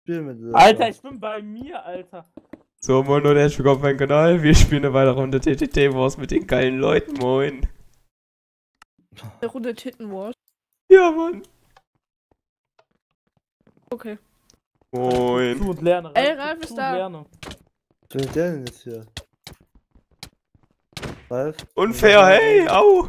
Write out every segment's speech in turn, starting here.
spielen mit dir. Alter, ich bin bei mir, Alter. So, moin und herzlich willkommen auf meinem Kanal. Wir spielen eine weitere Runde TTT Wars mit den geilen Leuten. Moin. Eine Runde Titten Wars. Ja, Mann. Okay. Moin. Tu und lerne. Ey, Ralf ist da. Lerne. Was will der denn jetzt hier? Ralf? Unfair, hey, au.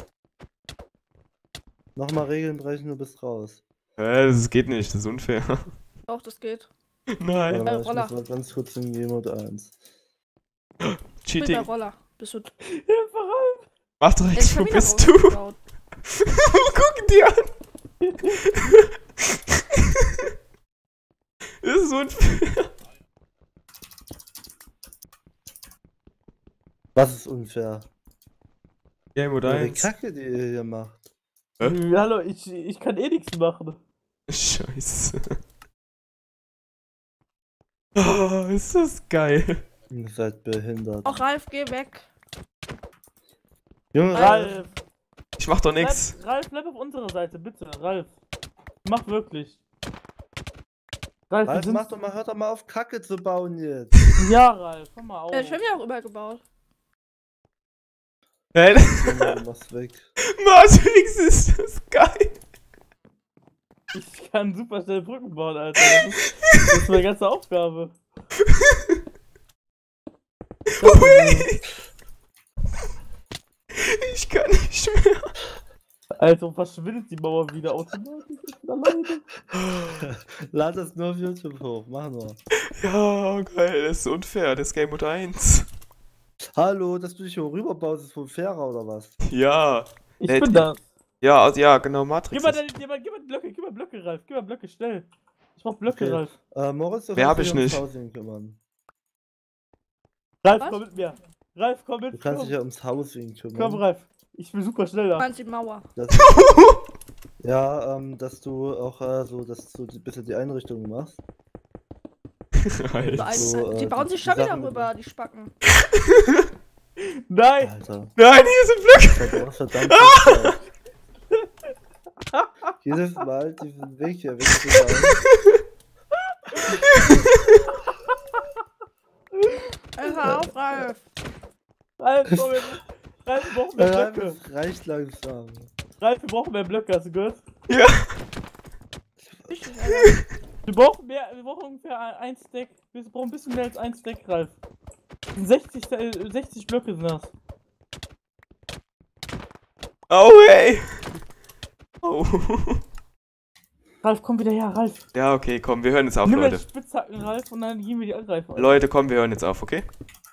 Nochmal Regeln brechen, du bist raus. Das geht nicht, das ist unfair. Doch, das geht. Nein. Warte mal, ich Roller. muss mal ganz kurz in G-Mode 1. Mit der Cheating. Roller. Bist du. Hilfe, Ralf. Mach doch Ey, nichts, ich wo hab wieder bist du? rausgebaut. Guck dir an. Das ist unfair. Was ist unfair? Game Mode Die 1. Kacke, die ihr hier macht. Hallo, ich kann eh nichts machen. Scheiße. Oh, ist das geil. Ihr seid behindert. Auch Ralf, geh weg. Junge, Ralf. Ich mach doch nix. Ralf, bleib auf unserer Seite, bitte. Ralf. Mach wirklich. Ralf, wir Ralf, sind... hört doch mal auf, Kacke zu bauen jetzt. Ja, Ralf, komm mal auf. Ich hab wieder rübergebaut. Hey, Junge, du machst weg. Matrix ist das geil. Ich kann super schnell Brücken bauen, Alter. Das ist meine ganze Aufgabe. Hui. Ich kann nicht mehr. Alter, verschwindet die Mauer wieder automatisch. Alleine. Lad das nur auf YouTube hoch, mach nur. Ja, geil, das ist unfair, das ist Game Mode 1. Hallo, dass du dich hier rüberbaust, ist wohl fairer oder was? Ja. Ich bin da. Ja, also, ja, genau, Matrix. Gib mal Blöcke, Ralf. Gib mal Blöcke, schnell. Ich brauch Blöcke, Okay. Ralf. Moritz, du Mehr hab kannst ich dich ums nicht. Housing kümmern. Ralf, Was? komm mit mir. Ralf, komm mit. Du kannst dich Komm, ja ums Housing kümmern. komm, Ralf. Ich bin super schnell Du da. meinst die Mauer. Das, ja, dass du auch dass du ein bisschen die Einrichtung machst. Alter. So, Die bauen sich die schon wieder Sachen- rüber, die Spacken. Nein! Alter, Nein, hier sind Blöcke. das war verdammt viel Zeit. Jedes Mal diesen Weg hier wegzubauen. Hör auf, Ralf. Ralf, komm mit. Ralf, wir brauchen mehr Blöcke. Das reicht langsam. Ralf, wir brauchen mehr Blöcke, hast du gehört? Ja. Richtig, Alter. Wir brauchen ungefähr ein Stack. Wir brauchen ein bisschen mehr als ein Stack, Ralf. 60 Blöcke sind das. Oh, hey. Oh. Ralf, komm wieder her, Ralf. Ja, okay, komm, wir hören jetzt auf, Nimm mal die Leute. Spitzhacken, Ralf, und dann gehen wir die angreifen. Alter. Leute, komm, wir hören jetzt auf, okay?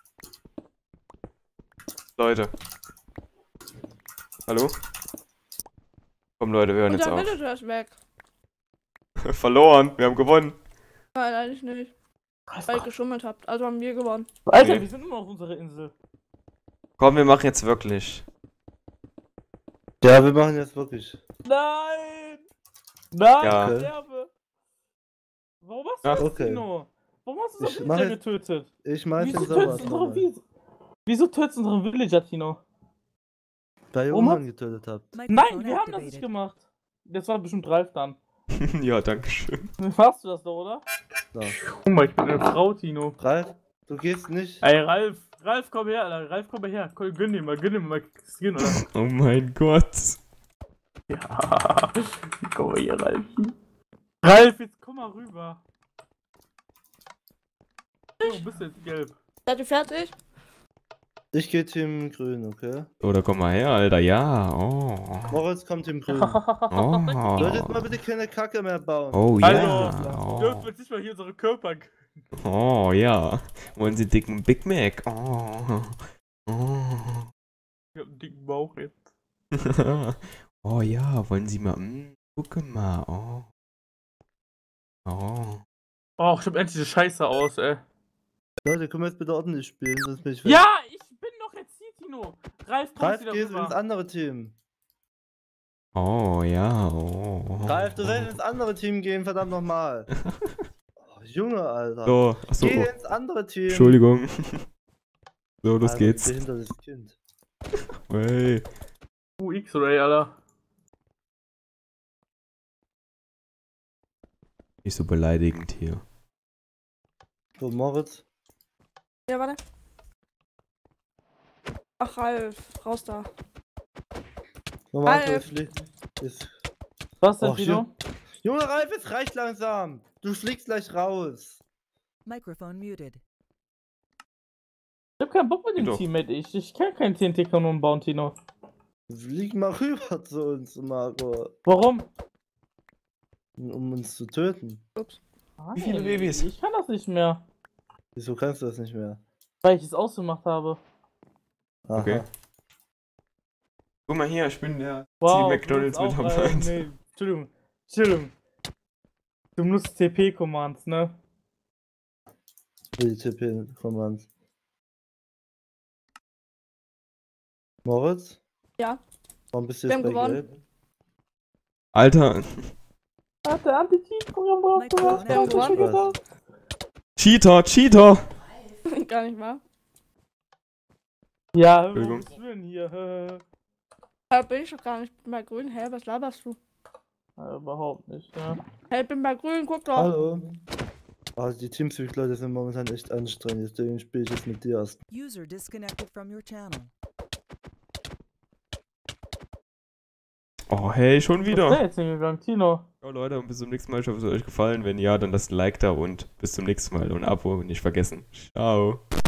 Leute. Hallo? Komm, Leute, wir hören jetzt Unser auf. Villager ist weg. Verloren, wir haben gewonnen. Nein, eigentlich nicht. Weil ihr geschummelt habt. Also haben wir gewonnen. Alter, Okay. wir sind immer auf unserer Insel. Komm, wir machen jetzt wirklich. Ja, wir machen jetzt wirklich. Nein! Nein, Ja. ich sterbe! Warum hast du Ach, das, okay. Tino? Warum hast du Ich so mach Villager jetzt- getötet? Ich mach Wieso den tötest sowas du unsere nochmal. Wieso tötest du unseren Villager, Tino? Bei Warum Johann getötet habt. Nein, wir haben das nicht gemacht. Das war bestimmt Ralf dann. Ja, danke schön. Machst du das doch, oder? So. Guck mal, ich bin eine Frau, Tino. Ralf, du gehst nicht. Ey, Ralf, komm her, Alter. Ralf, komm mal her. Komm, gönn dir mal Skin, oder? Oh mein Gott. Ja, komm mal hier, Ralf. Ralf, jetzt komm mal rüber. Oh, bist du jetzt gelb? Seid ihr fertig? Ich geh Team Grün, okay? Oder komm mal her, Alter, ja. Oh. Moritz kommt Team Grün. Oh. Solltet jetzt mal bitte keine Kacke mehr bauen. Oh Hallo. ja. Dürfen Oh. wir jetzt nicht mal hier unsere Körper... Oh ja. Wollen Sie dicken Big Mac? Oh. Oh. Ich hab einen dicken Bauch jetzt. Oh ja, wollen Sie mal. Gucke mal. Oh. Oh. Oh, ich hab endlich die Scheiße aus, ey. Leute, können wir jetzt bitte ordentlich spielen, sonst bin ich weg. Ja, ich bin doch jetzt hier, Tino. Ralf, komm Ralf, wieder geh ins rüber. andere Team. Oh ja. Oh. Ralf, du sollst ins andere Team gehen, verdammt nochmal. Oh, Junge, Alter. So, achso. Geh ins andere Team. Entschuldigung. So, los Alter, geht's. behindertes Kind. Hey. X-Ray, Alter. Nicht so beleidigend hier. Wo Moritz? Ja, warte. Ach, Ralf, raus da. Normal Ralf. ist. Was denn, Och, Tino? Junge Ralf, es reicht langsam. Du fliegst gleich raus. Microphone muted. Ich hab keinen Bock mit dem Doch. Teammate. Ich kann kein TNT-Kanonen bauen, Tino. Flieg mal rüber zu uns, Marco. Warum? Um uns zu töten. Ups. Wie viele Nein, Babys? Ich kann das nicht mehr. Wieso kannst du das nicht mehr? Weil ich es ausgemacht habe. Aha. Okay. Guck mal hier, ich bin der Wow. Team McDonalds du nutzt auch, Mitarbeiter. nee, Entschuldigung. Du nutzt TP-Commands, ne? Die TP-Commands. Moritz? Ja. Warum bist du Wir jetzt haben bei gewonnen. Gelb? Alter, Hat der Anti-Cheat-Programm drauf gemacht? Wir haben gewonnen. Cheater! Gar nicht wahr. Ja, wo Entschuldigung. bist du denn hier? Da bin ich doch gar nicht bei grün. Hä, was laberst du? Überhaupt nicht, ne? Hey, ich bin bei grün, guck doch. Hallo. Also die Teamspeak-Leute sind momentan echt anstrengend, deswegen spiele ich jetzt mit dir erst. User disconnected from your channel. Oh, hey, schon Was ist wieder. da jetzt hingegangen, Tino? Ja, Leute, und bis zum nächsten Mal. Ich hoffe, es hat euch gefallen. Wenn ja, dann lasst ein Like da und bis zum nächsten Mal. Und ein Abo nicht vergessen. Ciao.